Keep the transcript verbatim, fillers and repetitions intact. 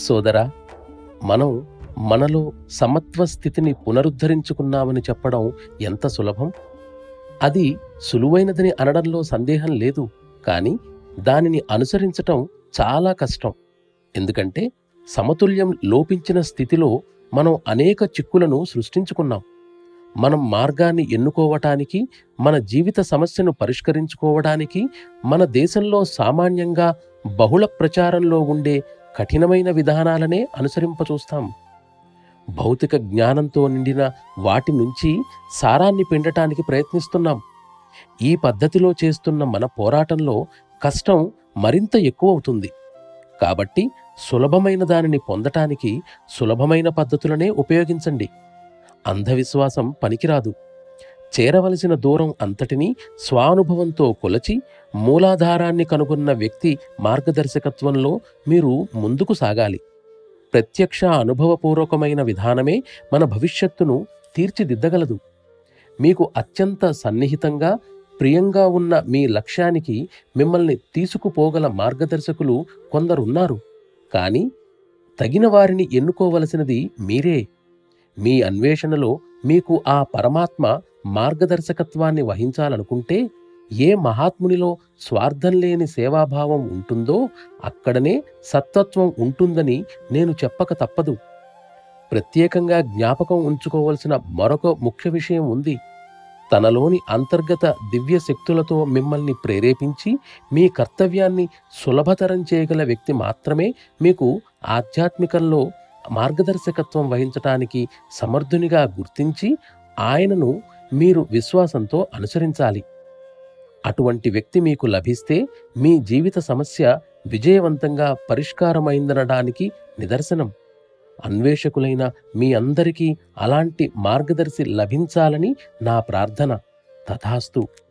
సోదరా, మనం మనలో సమత్వ స్థితిని పునరుద్ధరించుకున్నామని చెప్పడం ఎంత సులభం. అది సులువైనదని అనడంలో సందేహం లేదు. కానీ దానిని అనుసరించటం చాలా కష్టం. ఎందుకంటే సమతుల్యం లోపించిన స్థితిలో మనం అనేక చిక్కులను సృష్టించుకున్నాం. మనం మార్గాన్ని ఎన్నుకోవటానికి, మన జీవిత సమస్యను పరిష్కరించుకోవడానికి మన దేశంలో సామాన్యంగా బహుళ ప్రచారంలో ఉండే కఠినమైన విధానాలనే అనుసరింపచూస్తాం. భౌతిక జ్ఞానంతో నిండిన వాటి నుంచి సారాన్ని పిండటానికి ప్రయత్నిస్తున్నాం. ఈ పద్ధతిలో చేస్తున్న మన పోరాటంలో కష్టం మరింత ఎక్కువవుతుంది. కాబట్టి సులభమైన దానిని పొందటానికి సులభమైన పద్ధతులనే ఉపయోగించండి. అంధవిశ్వాసం పనికిరాదు. చేరవలసిన దూరం అంతటినీ స్వానుభవంతో కొలచి మూలాధారాన్ని కనుగొన్న వ్యక్తి మార్గదర్శకత్వంలో మీరు ముందుకు సాగాలి. ప్రత్యక్ష అనుభవపూర్వకమైన విధానమే మన భవిష్యత్తును తీర్చిదిద్దగలదు. మీకు అత్యంత సన్నిహితంగా ప్రియంగా ఉన్న మీ లక్ష్యానికి మిమ్మల్ని తీసుకుపోగల మార్గదర్శకులు కొందరున్నారు. కానీ తగిన వారిని ఎన్నుకోవలసినది మీరే. మీ అన్వేషణలో మీకు ఆ పరమాత్మ మార్గదర్శకత్వాన్ని వహించాలనుకుంటే, ఏ మహాత్మునిలో స్వార్థం లేని సేవాభావం ఉంటుందో అక్కడనే సత్వత్వం ఉంటుందని నేను చెప్పక తప్పదు. ప్రత్యేకంగా జ్ఞాపకం ఉంచుకోవలసిన మరొక ముఖ్య విషయం ఉంది. తనలోని అంతర్గత దివ్య శక్తులతో మిమ్మల్ని ప్రేరేపించి మీ కర్తవ్యాన్ని సులభతరం చేయగల వ్యక్తి మాత్రమే మీకు ఆధ్యాత్మికంలో మార్గదర్శకత్వం వహించటానికి సమర్థునిగా గుర్తించి ఆయనను మీరు విశ్వాసంతో అనుసరించాలి. అటువంటి వ్యక్తి మీకు లభిస్తే మీ జీవిత సమస్య విజయవంతంగా పరిష్కారమైందనడానికి నిదర్శనం. అన్వేషకులైన మీ అందరికీ అలాంటి మార్గదర్శి లభించాలని నా ప్రార్థన. తథాస్తు.